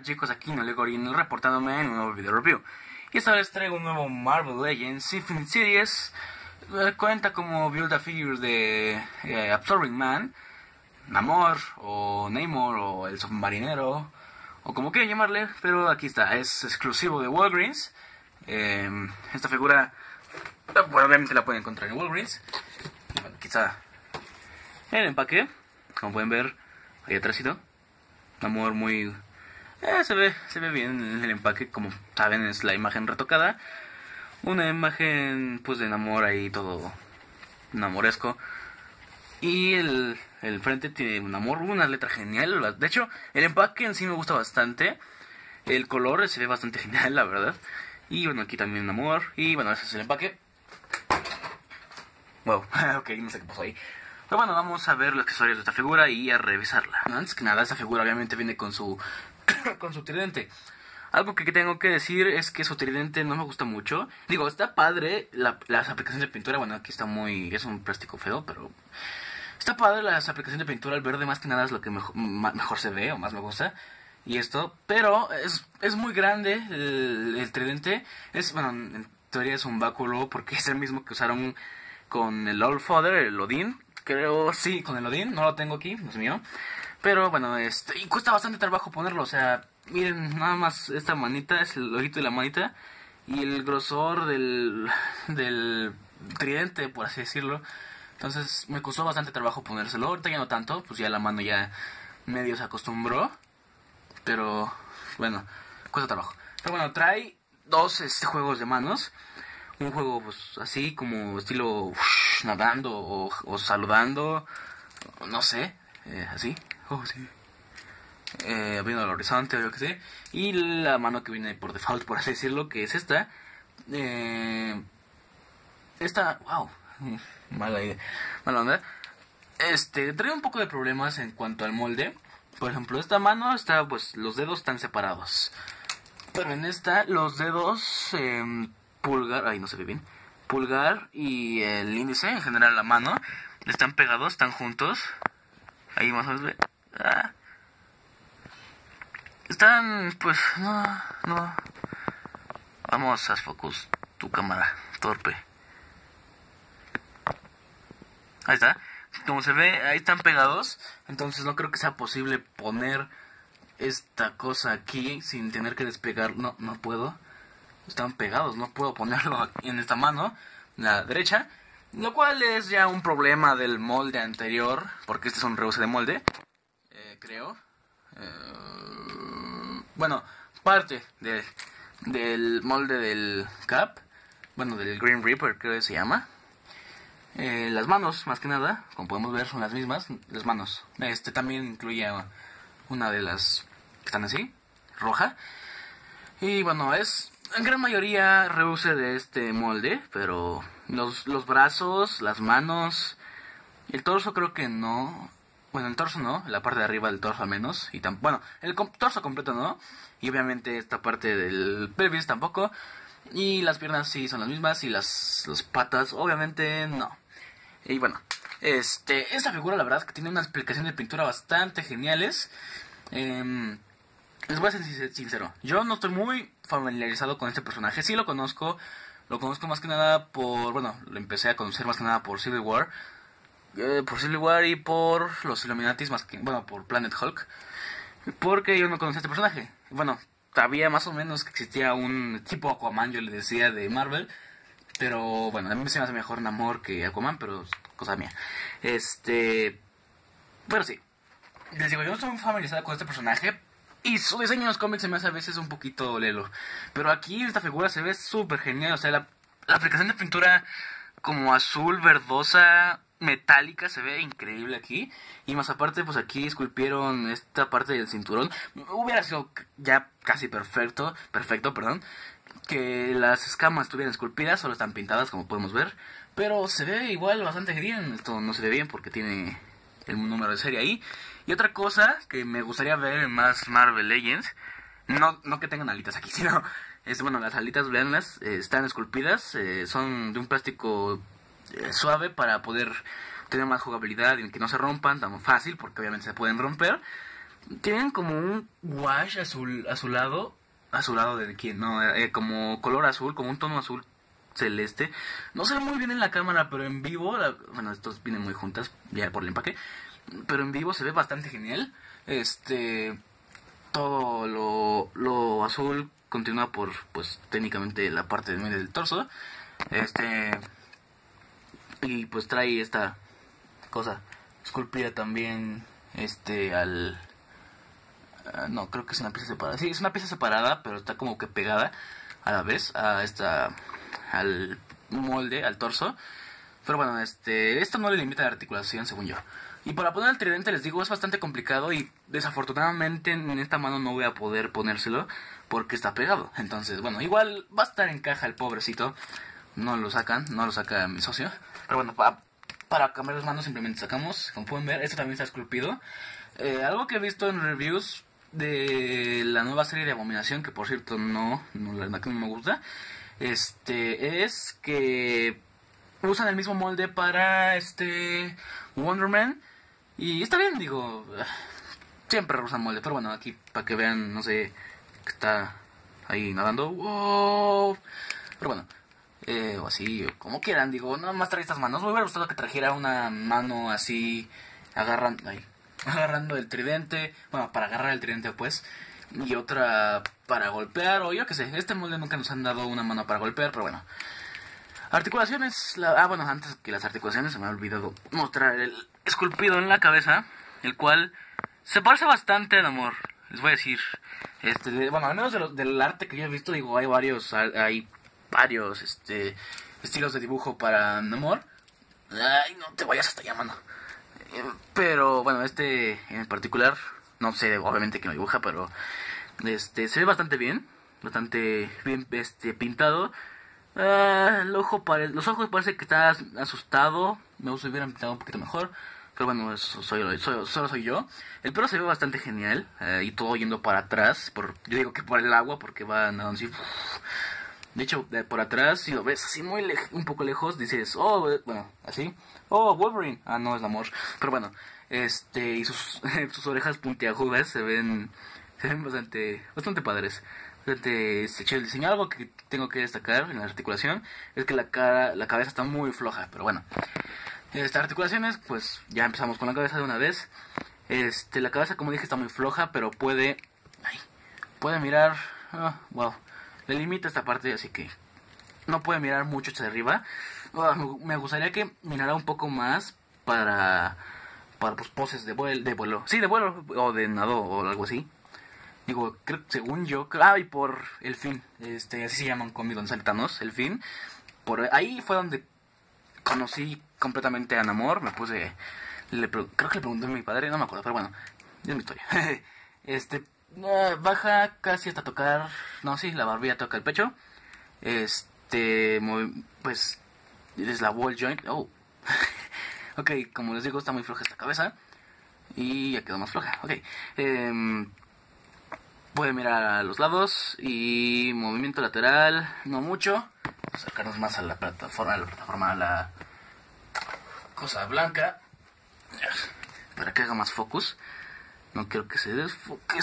chicos? Aquí Nolegorin reportándome en un nuevo video review. Y esta vez traigo un nuevo Marvel Legends Infinite Series. Cuenta como Build a Figures de Absorbing Man, Namor o Namor o el submarinero o como quieran llamarle, pero aquí está, es exclusivo de Walgreens. Esta figura, bueno, obviamente la pueden encontrar en Walgreens. Bueno, aquí está el empaque, como pueden ver ahí atrásito. Namor muy... se ve bien el empaque, como saben es la imagen retocada. Una imagen pues de Namor ahí todo namoresco. Y el frente tiene un Namor, una letra genial. De hecho, el empaque en sí me gusta bastante. El color se ve bastante genial, la verdad. Y bueno, aquí también Namor. Y bueno, ese es el empaque. Wow, ok, no sé qué pasó ahí. Pero bueno, vamos a ver los accesorios de esta figura y a revisarla. Antes que nada, esta figura obviamente viene con su con su tridente. Algo que tengo que decir es que su tridente no me gusta mucho. Digo, está padre las aplicaciones de pintura. Bueno, aquí está muy... es un plástico feo, pero... está padre las aplicaciones de pintura. El verde más que nada es lo que mejor se ve o más me gusta. Y esto, pero es muy grande el tridente. Bueno, en teoría es un báculo porque es el mismo que usaron con el All Father, el Odín. Creo, sí, con el Odín. No lo tengo aquí, no es mío. Pero bueno, y cuesta bastante trabajo ponerlo. O sea, miren, nada más esta manita, es el ojito de la manita. Y el grosor del tridente, por así decirlo. Entonces me costó bastante trabajo ponérselo. Ahorita ya no tanto, pues ya la mano ya medio se acostumbró. Pero bueno, cuesta trabajo. Pero bueno, trae dos juegos de manos. Un juego pues así como estilo nadando o saludando, no sé, así, sí. Abriendo el horizonte o yo que sé. Y la mano que viene por default, por así decirlo, que es esta. Esta, wow, mala idea, mala onda. Trae un poco de problemas en cuanto al molde. Por ejemplo, esta mano está, pues, los dedos están separados. Pero en esta, los dedos, pulgar, ay, no se ve bien. Pulgar y el índice, en general la mano, están pegados, están juntos. Ahí más o menos ve. Están, pues, no. Vamos a focus, tu cámara, torpe. Ahí está. Como se ve, ahí están pegados. Entonces no creo que sea posible poner esta cosa aquí sin tener que despegar. No puedo. Están pegados, no puedo ponerlo aquí en esta mano, la derecha. Lo cual es ya un problema del molde anterior, porque este es un reuse de molde, creo. Bueno, parte del molde del Cap. Bueno, del Green Reaper creo que se llama. Las manos, más que nada, como podemos ver, son las mismas. Las manos. También incluye una de las que están así, roja. Y bueno, es en gran mayoría reuse de este molde, pero los brazos, las manos, el torso creo que no. Bueno, el torso no, la parte de arriba del torso al menos. Y bueno, el torso completo no. Y obviamente esta parte del pelvis tampoco. Y las piernas sí son las mismas. Y las patas obviamente no. Y bueno, esta figura la verdad es que tiene una explicación de pintura bastante geniales. Les voy a ser sincero, yo no estoy muy familiarizado con este personaje. Sí lo conozco más que nada por... bueno, lo empecé a conocer más que nada por Civil War. Y por los Illuminatis, más que... bueno, por Planet Hulk. Porque yo no conocía a este personaje. Bueno, sabía más o menos que existía un tipo Aquaman, yo le decía, de Marvel. Pero bueno, a mí se me hace mejor Namor que Aquaman, pero es cosa mía. Pero sí, les digo, yo no estoy muy familiarizado con este personaje. Y su diseño en los cómics se me hace a veces un poquito lelo. Pero aquí esta figura se ve súper genial. O sea, la aplicación de pintura como azul, verdosa, metálica, se ve increíble aquí. Y más aparte, pues aquí esculpieron esta parte del cinturón. Hubiera sido ya casi perfecto, perdón, que las escamas estuvieran esculpidas, solo están pintadas como podemos ver. Pero se ve igual bastante bien. Esto no se ve bien porque tiene el número de serie ahí. Y otra cosa que me gustaría ver en más Marvel Legends, no que tengan alitas aquí, sino, bueno, las alitas, veanlas, están esculpidas, son de un plástico suave para poder tener más jugabilidad y que no se rompan tan fácil, porque obviamente se pueden romper. Tienen como un wash azulado. ¿Azulado de quién? No, como color azul, como un tono azul celeste. No se ve muy bien en la cámara, pero en vivo, bueno, estos vienen muy juntas, ya por el empaque. Pero en vivo se ve bastante genial. Todo lo azul continúa por, pues, técnicamente la parte de medio del torso. Y pues trae esta cosa esculpida también, no, creo que es una pieza separada. Sí, es una pieza separada, pero está como que pegada a la vez al molde, al torso. Pero bueno, esto no le limita la articulación, según yo. Y para poner el tridente, les digo, es bastante complicado y desafortunadamente en esta mano no voy a poder ponérselo porque está pegado. Entonces, bueno, igual va a estar en caja el pobrecito. No lo saca mi socio. Pero bueno, para cambiar las manos simplemente sacamos. Como pueden ver, esto también está esculpido. Algo que he visto en reviews de la nueva serie de Abominación, que por cierto la verdad que no me gusta, es que usan el mismo molde para Wonder Man. Y está bien, digo, siempre usan molde, pero bueno, aquí para que vean, no sé, que está ahí nadando. ¡Wow! Pero bueno, o así, o como quieran, digo, nada más trae estas manos. Me hubiera gustado que trajera una mano así, agarrando el tridente, bueno, para agarrar el tridente pues, y otra para golpear, o yo qué sé. Este molde nunca nos han dado una mano para golpear, pero bueno. Articulaciones, bueno, antes que las articulaciones se me ha olvidado mostrar el esculpido en la cabeza, el cual se parece bastante al amor, les voy a decir. Bueno, al menos del arte que yo he visto, digo, hay varios estilos de dibujo para Namor. Ay, no te vayas hasta allá, mano. Pero bueno, en particular, no sé obviamente quién lo dibuja, pero se ve bastante bien pintado. Los ojos parece que está asustado. Me hubieran pintado un poquito mejor, pero bueno, eso solo soy yo. El pelo se ve bastante genial, y todo yendo para atrás. Yo digo que por el agua, porque va nadando así. De hecho, por atrás, si lo ves así un poco lejos, dices, bueno, así, Wolverine. Ah, no, es Namor. Pero bueno, y sus orejas puntiagudas se ven bastante padres. El diseño. Algo que tengo que destacar en la articulación es que la cabeza está muy floja, pero bueno. Estas articulaciones, pues ya empezamos con la cabeza de una vez. La cabeza, como dije, está muy floja, pero puede mirar. Wow, le limita esta parte, así que no puede mirar mucho hacia arriba. Me gustaría que mirara un poco más para pues, poses de vuelo. Sí, de vuelo o de nado o algo así. Digo, según yo, y por el fin, así se llaman cómics donde sale Thanos, el fin. Por ahí fue donde conocí completamente a Namor. Creo que le pregunté a mi padre, no me acuerdo, pero bueno, es mi historia. Baja casi hasta tocar, no, sí, la barbilla toca el pecho. Pues, es la wall joint. Ok, como les digo, está muy floja esta cabeza. Y ya quedó más floja, ok. Puede mirar a los lados y movimiento lateral, no mucho. Acercarnos más a la plataforma, a la cosa blanca, para que haga más focus. No quiero que se desfoque.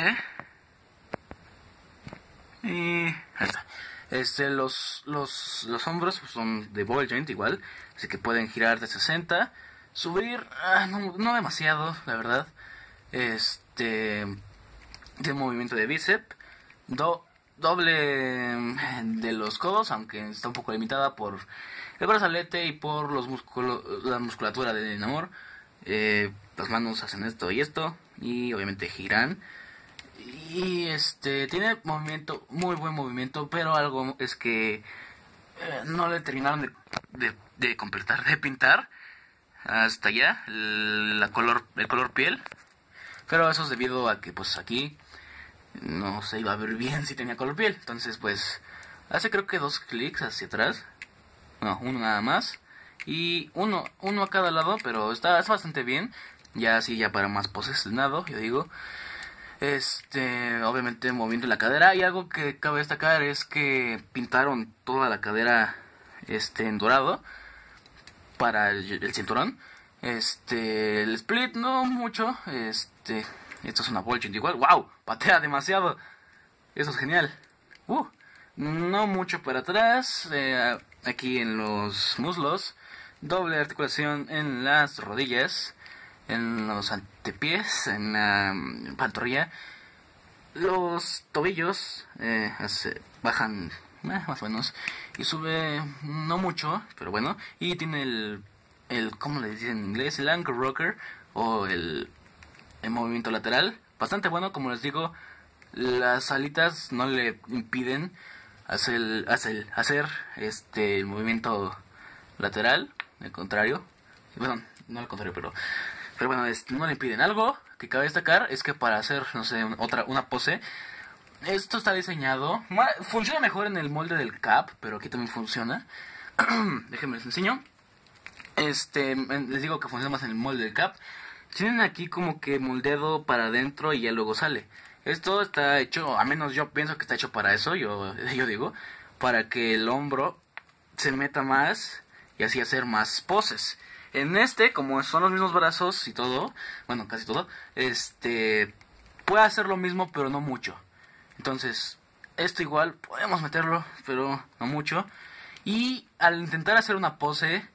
Y ahí está. Los hombros pues, son de ball joint igual, así que pueden girar de 60, subir, no demasiado, la verdad. De movimiento de bíceps, doble de los codos, aunque está un poco limitada por el brazalete y por la musculatura de Namor. Las manos hacen esto y esto, y obviamente giran. Y tiene movimiento, muy buen movimiento, pero algo es que no le terminaron de completar, de pintar hasta allá el color piel. Pero eso es debido a que pues aquí no se iba a ver bien si tenía color piel. Entonces pues hace creo que 2 clics hacia atrás. No, uno nada más. Y uno a cada lado, pero está bastante bien. Ya así ya para más poses de nado, yo digo. Obviamente moviendo la cadera. Y algo que cabe destacar es que pintaron toda la cadera en dorado para el cinturón. El split no mucho, Esto es una Volching igual. ¡Wow! Patea demasiado. Eso es genial. No mucho para atrás. Aquí en los muslos. Doble articulación en las rodillas. En los antepiés. En la pantorrilla. Los tobillos bajan más o menos. Y sube no mucho, pero bueno. Y tiene el ¿cómo le dicen en inglés? El ankle rocker. O el movimiento lateral. Bastante bueno, como les digo. Las alitas no le impiden hacer el movimiento lateral. Al contrario. Bueno, no al contrario, pero bueno, no le impiden. Algo que cabe destacar es que para hacer, no sé, una pose, esto está diseñado, funciona mejor en el molde del cap, pero aquí también funciona. Déjenme les enseño. Les digo que funciona más en el molde del cap. Tienen aquí como que moldeado para adentro y ya luego sale. Esto está hecho, a menos yo pienso que está hecho para eso, yo digo, para que el hombro se meta más y así hacer más poses. En como son los mismos brazos y todo, bueno, casi todo, puede hacer lo mismo, pero no mucho. Entonces, esto igual podemos meterlo, pero no mucho. Y al intentar hacer una pose,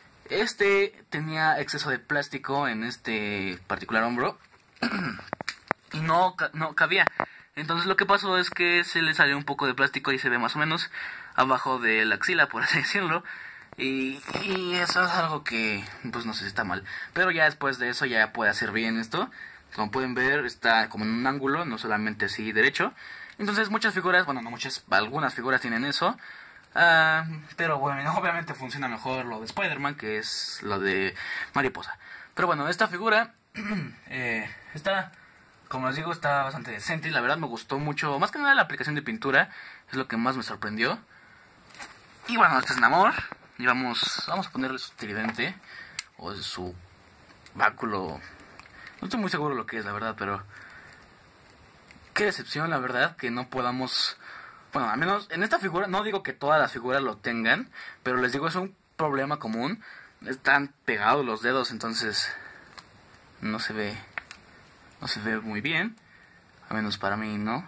tenía exceso de plástico en este particular hombro. Y no cabía. Entonces lo que pasó es que se le salió un poco de plástico y se ve más o menos abajo de la axila, por así decirlo. Y eso es algo que, pues no sé si está mal. Pero ya después de eso ya puede hacer bien esto. Como pueden ver, está como en un ángulo, no solamente así derecho. Entonces muchas figuras, bueno, no muchas, algunas figuras tienen eso. Pero bueno, obviamente funciona mejor lo de Spider-Man, que es lo de mariposa. Pero bueno, esta figura está, como les digo, está bastante decente. Y la verdad me gustó mucho, más que nada la aplicación de pintura, es lo que más me sorprendió. Y bueno, este es Namor. Y vamos a ponerle su tridente o su báculo. No estoy muy seguro lo que es, la verdad, pero qué decepción, la verdad, que no podamos. Bueno, al menos en esta figura, no digo que todas las figuras lo tengan, pero les digo, es un problema común. Están pegados los dedos, entonces no se ve muy bien. Al menos para mí, ¿no?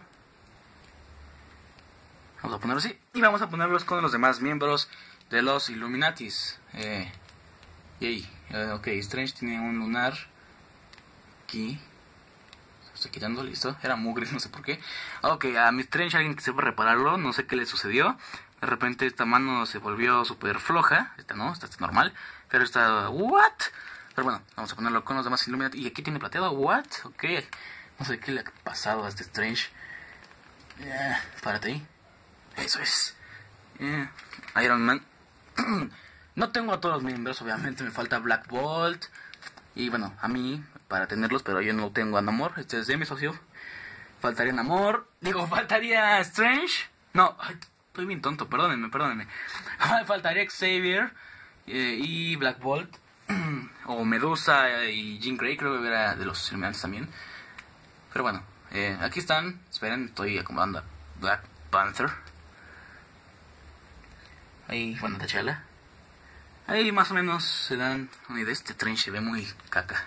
Vamos a ponerlo así. Y vamos a ponerlos con los demás miembros de los Illuminatis. Ok, Strange tiene un lunar aquí. Se está quitando, listo. Era mugre, no sé por qué. Ok, a mi Strange, alguien que sepa repararlo, no sé qué le sucedió. De repente esta mano se volvió súper floja. Esta no, esta está normal. Pero esta, ¿what? Pero bueno, vamos a ponerlo con los demás Illuminati. Y aquí tiene plateado, ¿what? Ok, no sé qué le ha pasado a este Strange. Párate ahí. Eso es. Iron Man. No tengo a todos los miembros, obviamente me falta Black Bolt. Y bueno, a mí, para tenerlos, pero yo no tengo a Namor. Este es de mi socio. Faltaría Namor. Faltaría Strange. No, estoy bien tonto, perdónenme. Faltaría Xavier y Black Bolt. O Medusa y Jean Grey, creo que era de los Illuminati también. Pero bueno, aquí están. Esperen, estoy acomodando a Black Panther. Ahí, bueno, T'Challa. Ahí más o menos se dan una idea. Este tren se ve muy caca.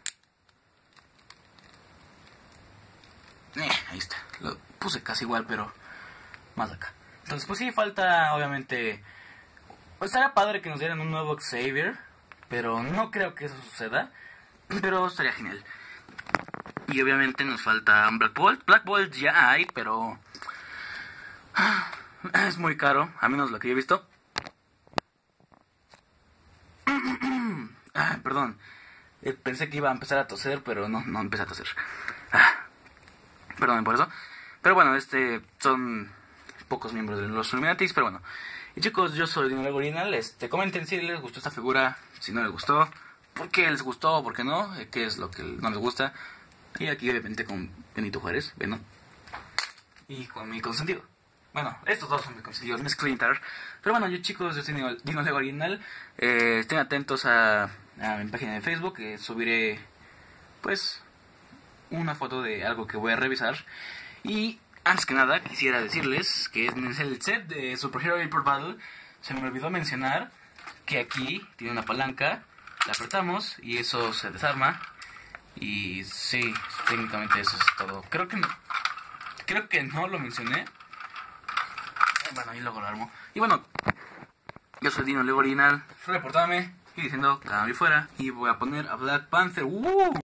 Ahí está. Lo puse casi igual, pero más acá. Entonces, pues sí, falta, obviamente. Pues estaría padre que nos dieran un nuevo Xavier, pero no creo que eso suceda. Pero estaría genial. Y obviamente nos falta Black Bolt. Black Bolt ya hay, pero es muy caro, a menos lo que yo he visto. Perdón. Pensé que iba a empezar a toser, pero no empecé a toser. Perdón por eso. Pero bueno, son pocos miembros de los Illuminatis, pero bueno. Y chicos, yo soy Dino Original. Comenten si les gustó esta figura, si no les gustó, por qué les gustó, por qué no, qué es lo que no les gusta. Y aquí obviamente con Benito Juárez, Venom. Y con mi consentido. Bueno, estos dos son mis consentidos, mis Clintar. Pero bueno, yo chicos, yo soy Dino Original. Estén atentos a mi página de Facebook, que subiré pues una foto de algo que voy a revisar. Y antes que nada quisiera decirles que en el set de Super Hero Airport Battle se me olvidó mencionar que aquí tiene una palanca, la apretamos y eso se desarma Y sí, técnicamente eso es todo. Creo que no lo mencioné. Bueno, ahí luego lo armo. Y bueno, yo soy Dino Lego Original, reportándome y diciendo cambio fuera. Y voy a poner a Black Panther.